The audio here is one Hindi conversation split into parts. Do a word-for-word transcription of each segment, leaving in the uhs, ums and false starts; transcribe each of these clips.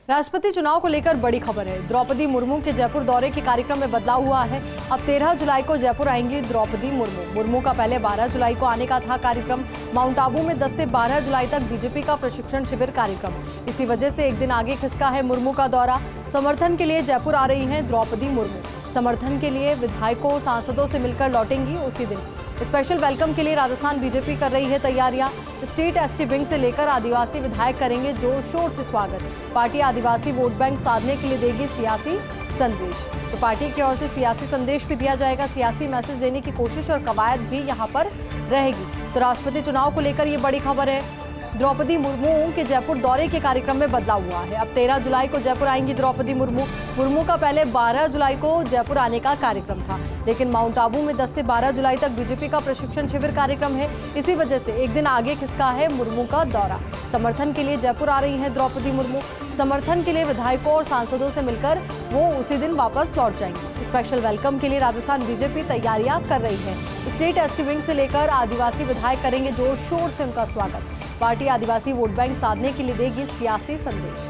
राष्ट्रपति चुनाव को लेकर बड़ी खबर है। द्रौपदी मुर्मू के जयपुर दौरे के कार्यक्रम में बदलाव हुआ है। अब तेरह जुलाई को जयपुर आएंगी द्रौपदी मुर्मू। मुर्मू का पहले बारह जुलाई को आने का था कार्यक्रम। माउंट आबू में दस से बारह जुलाई तक बीजेपी का प्रशिक्षण शिविर कार्यक्रम। इसी वजह से एक दिन आगे खिसका है मुर्मू का दौरा। समर्थन के लिए जयपुर आ रही हैं द्रौपदी मुर्मू। समर्थन के लिए विधायकों सांसदों से मिलकर लौटेंगी उसी दिन। स्पेशल वेलकम के लिए राजस्थान बीजेपी कर रही है तैयारियां। स्टेट एसटी विंग से लेकर आदिवासी विधायक करेंगे जोर शोर से स्वागत। पार्टी आदिवासी वोट बैंक साधने के लिए देगी सियासी संदेश। तो पार्टी की ओर से सियासी संदेश भी दिया जाएगा। सियासी मैसेज देने की कोशिश और कवायद भी यहां पर रहेगी। तो राष्ट्रपति चुनाव को लेकर ये बड़ी खबर है। द्रौपदी मुर्मू के जयपुर दौरे के कार्यक्रम में बदलाव हुआ है। अब तेरह जुलाई को जयपुर आएंगी द्रौपदी मुर्मू। मुर्मू का पहले बारह जुलाई को जयपुर आने का कार्यक्रम था, लेकिन माउंट आबू में दस से बारह जुलाई तक बीजेपी का प्रशिक्षण शिविर कार्यक्रम है। इसी वजह से एक दिन आगे खिसका है मुर्मू का दौरा। समर्थन के लिए जयपुर आ रही हैं द्रौपदी मुर्मू। समर्थन के लिए विधायकों और सांसदों से मिलकर वो उसी दिन वापस लौट जाएंगे। स्पेशल वेलकम के लिए राजस्थान बीजेपी तैयारियां कर रही है। स्टेट एसटी विंग से लेकर आदिवासी विधायक करेंगे जोर शोर से उनका स्वागत। पार्टी आदिवासी वोट बैंक साधने के लिए देगी सियासी संदेश।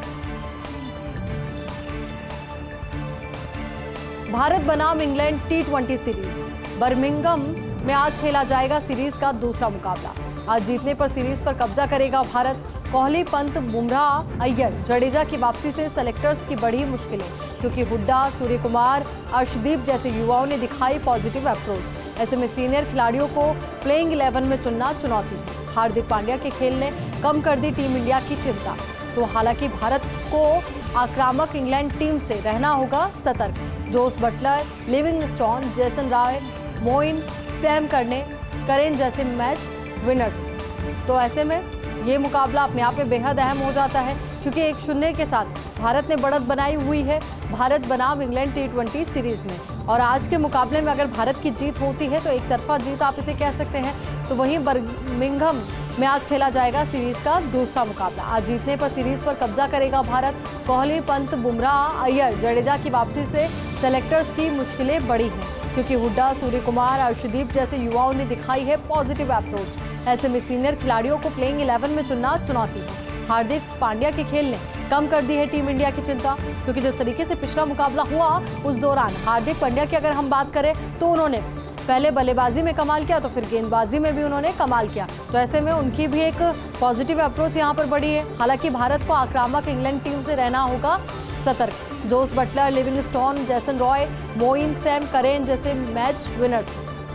भारत बनाम England T twenty series. Birmingham में आज खेला जाएगा सीरीज का दूसरा मुकाबला। आज जीतने पर सीरीज पर कब्जा करेगा भारत। कोहली, पंत, बुमराह, अय्यर, जडेजा की वापसी से सेलेक्टर्स की बढ़ी मुश्किलें, क्योंकि हुड्डा, सूर्यकुमार, अर्शदीप जैसे युवाओं ने दिखाई पॉजिटिव अप्रोच। ऐसे में सीनियर खिलाड़ियों को प्लेइंग इलेवन में चुनना चुनौती है। हार्दिक पांड्या के खेल ने कम कर दी टीम इंडिया की चिंता। तो हालांकि भारत को आक्रामक इंग्लैंड टीम से रहना होगा सतर्क। Jos Buttler, Livingstone, Jason Roy, Moeen, Sam करने करेन जैसे मैच विनर्स। तो ऐसे में ये मुकाबला अपने आप में बेहद अहम हो जाता है, क्योंकि एक शून्य के साथ भारत ने बढ़त बनाई हुई है भारत बनाम इंग्लैंड टी ट्वेंटी सीरीज में। और आज के मुकाबले में अगर भारत की जीत होती है तो एक तरफा जीत आप इसे कह सकते हैं। तो वहीं बर्मिंघम में आज खेला जाएगा सीरीज का दूसरा मुकाबला। आज जीतने पर सीरीज पर कब्जा करेगा भारत। कोहली, पंत, बुमराह, अय्यर, जडेजा की वापसी से सेलेक्टर्स की मुश्किलें बढ़ी हैं, क्योंकि हुड्डा, सूर्यकुमार, अर्शदीप जैसे युवाओं ने दिखाई है पॉजिटिव अप्रोच। ऐसे में सीनियर खिलाड़ियों को प्लेइंग इलेवन में चुनना चुनौती है। हार्दिक पांड्या के खेल ने कम कर दी है टीम इंडिया की चिंता, क्योंकि जिस तरीके से पिछला मुकाबला हुआ उस दौरान हार्दिक पांड्या की अगर हम बात करें तो उन्होंने पहले बल्लेबाजी में कमाल किया, तो फिर गेंदबाजी में भी उन्होंने कमाल किया। तो ऐसे में उनकी भी एक पॉजिटिव अप्रोच यहां पर बढ़ी है। हालांकि भारत को आक्रामक इंग्लैंड टीम से रहना होगा सतर्क। Jos Buttler, Livingstone, Jason Roy, Moeen, Sam Curran जैसे मैच विनर्स।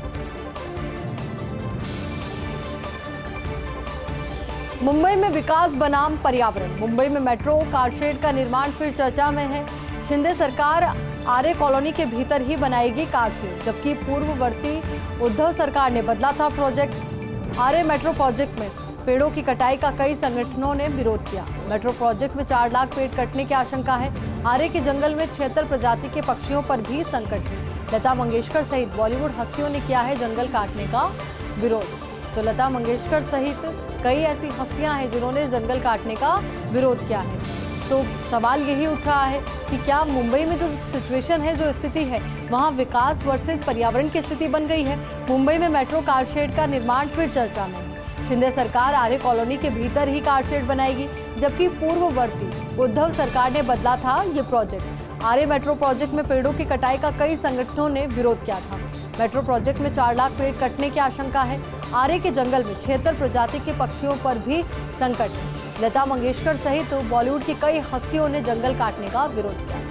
मुंबई में विकास बनाम पर्यावरण। मुंबई में मेट्रो कारशेड का निर्माण फिर चर्चा में है। शिंदे सरकार आर्य कॉलोनी के भीतर ही बनाएगी कारशेड, जबकि पूर्ववर्ती उद्धव सरकार ने बदला था प्रोजेक्ट। आर्य मेट्रो प्रोजेक्ट में पेड़ों की कटाई का कई संगठनों ने विरोध किया। मेट्रो प्रोजेक्ट में चार लाख पेड़ कटने की आशंका है। आर्य के जंगल में छिहत्तर प्रजाति के पक्षियों पर भी संकट है। लता मंगेशकर सहित बॉलीवुड हस्तियों ने किया है जंगल काटने का विरोध। तो लता मंगेशकर सहित कई ऐसी हस्तियां हैं जिन्होंने जंगल काटने का विरोध किया है। तो सवाल यही उठ रहा है कि क्या मुंबई में जो सिचुएशन है, जो स्थिति है, वहां विकास वर्सेस पर्यावरण की स्थिति बन गई है। मुंबई में मेट्रो कारशेड का निर्माण फिर चर्चा में है। शिंदे सरकार आर्य कॉलोनी के भीतर ही कारशेड बनाएगी, जबकि पूर्ववर्ती उद्धव सरकार ने बदला था ये प्रोजेक्ट। आर्य मेट्रो प्रोजेक्ट में पेड़ों की कटाई का कई संगठनों ने विरोध किया था। मेट्रो प्रोजेक्ट में चार लाख पेड़ कटने की आशंका है। आर्य के जंगल में छिहत्तर प्रजाति के पक्षियों पर भी संकट है। लता मंगेशकर सहित तो बॉलीवुड की कई हस्तियों ने जंगल काटने का विरोध किया।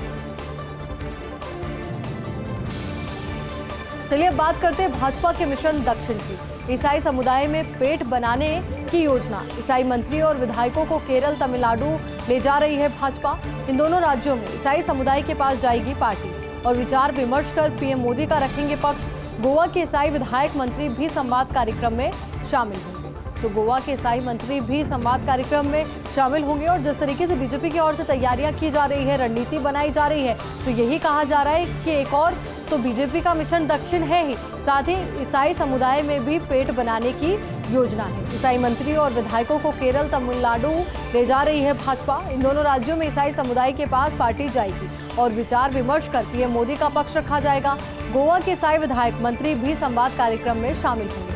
चलिए बात करते हैं भाजपा के मिशन दक्षिण की। ईसाई समुदाय में पेट बनाने की योजना। ईसाई मंत्री और विधायकों को केरल, तमिलनाडु ले जा रही है भाजपा। इन दोनों राज्यों में ईसाई समुदाय के पास जाएगी पार्टी और विचार विमर्श कर पीएम मोदी का रखेंगे पक्ष। गोवा के ईसाई विधायक मंत्री भी संवाद कार्यक्रम में शामिल होंगे। तो गोवा के ईसाई मंत्री भी संवाद कार्यक्रम में शामिल होंगे। और जिस तरीके से बीजेपी की ओर से तैयारियां की जा रही है, रणनीति बनाई जा रही है, तो यही कहा जा रहा है कि एक और तो बीजेपी का मिशन दक्षिण है ही, साथ ही ईसाई समुदाय में भी पेट बनाने की योजना है। ईसाई मंत्री और विधायकों को केरल, तमिलनाडु ले जा रही है भाजपा। इन दोनों राज्यों में ईसाई समुदाय के पास पार्टी जाएगी और विचार विमर्श कर पीएम मोदी का पक्ष रखा जाएगा। गोवा के ईसाई विधायक मंत्री भी संवाद कार्यक्रम में शामिल होंगे।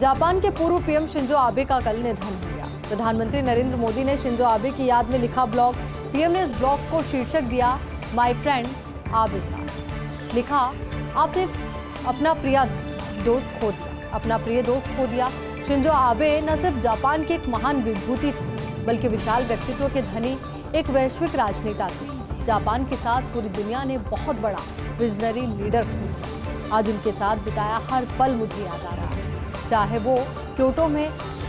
जापान के पूर्व पीएम शिंजो आबे का कल निधन हो गया। प्रधानमंत्री नरेंद्र मोदी ने शिंजो आबे की याद में लिखा ब्लॉग। पीएम ने इस ब्लॉग को शीर्षक दिया माय फ्रेंड आबे सान। लिखा, आपने अपना प्रिय दोस्त खो दिया, अपना प्रिय दोस्त खो दिया। शिंजो आबे न सिर्फ जापान के एक महान विभूति थे, बल्कि विशाल व्यक्तित्व के धनी एक वैश्विक राजनेता थे। जापान के साथ पूरी दुनिया ने बहुत बड़ा विजनरी लीडर खो दिया। आज उनके साथ बिताया हर पल मुझे याद आ रहा है, चाहे वो क्योटो में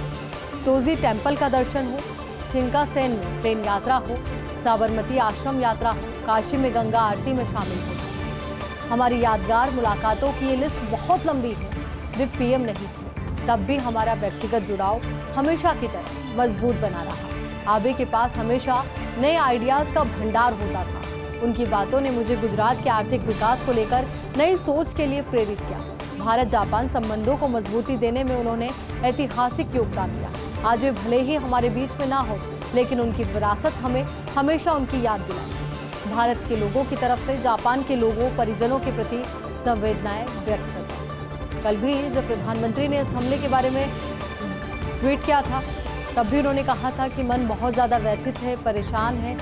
तोजी टेम्पल का दर्शन हो, शिंकानसेन में ट्रेन यात्रा हो, साबरमती आश्रम यात्रा हो, काशी में गंगा आरती में शामिल हो। हमारी यादगार मुलाकातों की ये लिस्ट बहुत लंबी है। वे पीएम नहीं थे, तब भी हमारा व्यक्तिगत जुड़ाव हमेशा की तरह मजबूत बना रहा। आबे के पास हमेशा नए आइडियाज का भंडार होता था। उनकी बातों ने मुझे गुजरात के आर्थिक विकास को लेकर नई सोच के लिए प्रेरित किया। भारत जापान संबंधों को मजबूती देने में उन्होंने ऐतिहासिक योगदान दिया। आज वे भले ही हमारे बीच में ना हो, लेकिन उनकी विरासत हमें हमेशा उनकी याद दिलाई। भारत के लोगों की तरफ से जापान के लोगों परिजनों के प्रति संवेदनाएं व्यक्त करता हूं। कल भी जब प्रधानमंत्री ने इस हमले के बारे में ट्वीट किया था, तब भी उन्होंने कहा था कि मन बहुत ज़्यादा व्यथित है, परेशान है,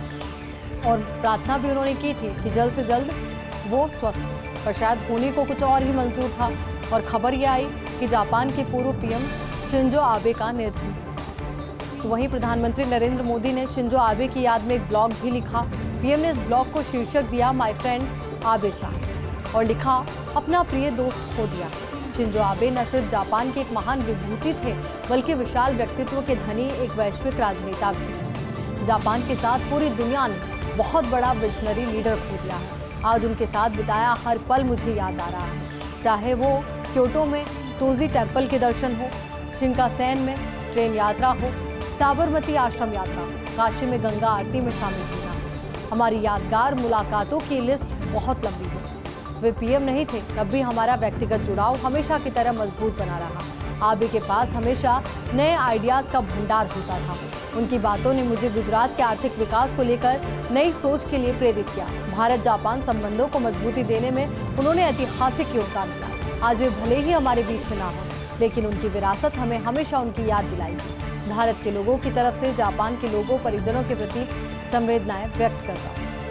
और प्रार्थना भी उन्होंने की थी कि जल्द से जल्द वो स्वस्थ हो। पर शायद होने को कुछ और ही मंजूर था, और खबर ये आई कि जापान के पूर्व पीएम शिंजो आबे का निधन। तो वहीं प्रधानमंत्री नरेंद्र मोदी ने शिंजो आबे की याद में एक ब्लॉग भी लिखा। पीएम ने इस ब्लॉग को शीर्षक दिया माय फ्रेंड आबे सान, और लिखा, अपना प्रिय दोस्त खो दिया। शिंजो आबे न सिर्फ जापान के एक महान विभूति थे, बल्कि विशाल व्यक्तित्व के धनी एक वैश्विक राजनेता भी थे। जापान के साथ पूरी दुनिया ने बहुत बड़ा विजनरी लीडर खो दिया है। आज उनके साथ बिताया हर पल मुझे याद आ रहा है, चाहे वो क्योटो में तोजी टेम्पल के दर्शन हो, शिंकानसेन में ट्रेन यात्रा हो, साबरमती आश्रम यात्रा हो, काशी में गंगा आरती में शामिल होना। हमारी यादगार मुलाकातों की लिस्ट बहुत लंबी है। वे पीएम नहीं थे, तब भी हमारा व्यक्तिगत जुड़ाव हमेशा की तरह मजबूत बना रहा। आबे के पास हमेशा नए आइडियाज का भंडार होता था। उनकी बातों ने मुझे गुजरात के आर्थिक विकास को लेकर नई सोच के लिए प्रेरित किया। भारत जापान संबंधों को मजबूती देने में उन्होंने ऐतिहासिक योगदान दिया। आज वे भले ही हमारे बीच में ना हो, लेकिन उनकी विरासत हमें हमेशा उनकी याद दिलाएगी। भारत के लोगों की तरफ से जापान के लोगों परिजनों के प्रति संवेदनाएं व्यक्त करता हूं।